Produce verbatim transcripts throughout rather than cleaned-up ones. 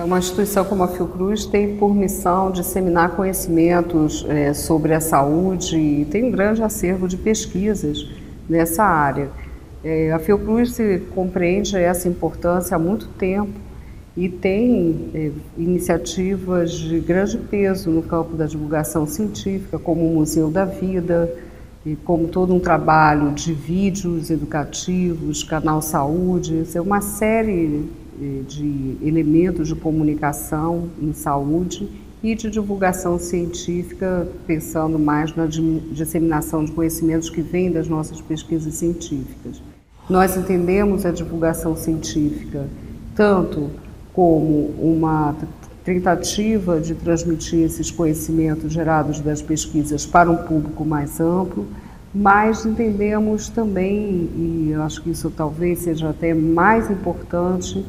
Uma instituição como a Fiocruz tem por missão disseminar conhecimentos é, sobre a saúde e tem um grande acervo de pesquisas nessa área. É, a Fiocruz se compreende essa importância há muito tempo e tem é, iniciativas de grande peso no campo da divulgação científica, como o Museu da Vida, e como todo um trabalho de vídeos educativos, Canal Saúde, é uma série de elementos de comunicação em saúde e de divulgação científica, pensando mais na disseminação de conhecimentos que vêm das nossas pesquisas científicas. Nós entendemos a divulgação científica tanto como uma tentativa de transmitir esses conhecimentos gerados das pesquisas para um público mais amplo, mas entendemos também, e eu acho que isso talvez seja até mais importante,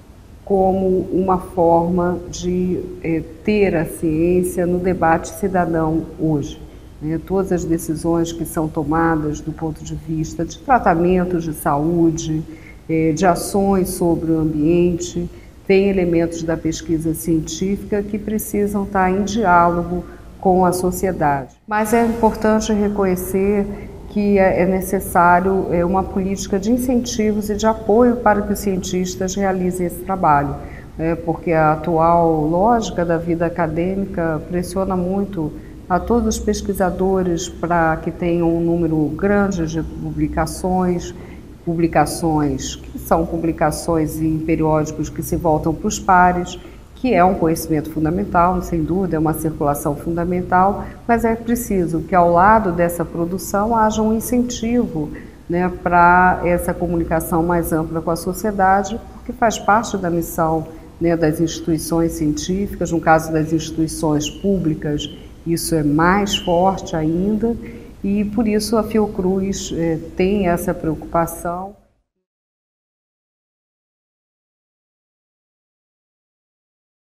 como uma forma de é, ter a ciência no debate cidadão hoje. Né? Todas as decisões que são tomadas do ponto de vista de tratamentos de saúde, é, de ações sobre o ambiente, tem elementos da pesquisa científica que precisam estar em diálogo com a sociedade. Mas é importante reconhecer que é necessário uma política de incentivos e de apoio para que os cientistas realizem esse trabalho, porque a atual lógica da vida acadêmica pressiona muito a todos os pesquisadores para que tenham um número grande de publicações, publicações que são publicações em periódicos que se voltam para os pares, que é um conhecimento fundamental, sem dúvida, é uma circulação fundamental, mas é preciso que ao lado dessa produção haja um incentivo, né, para essa comunicação mais ampla com a sociedade, porque faz parte da missão, né, das instituições científicas, no caso das instituições públicas, isso é mais forte ainda, e por isso a Fiocruz eh, tem essa preocupação.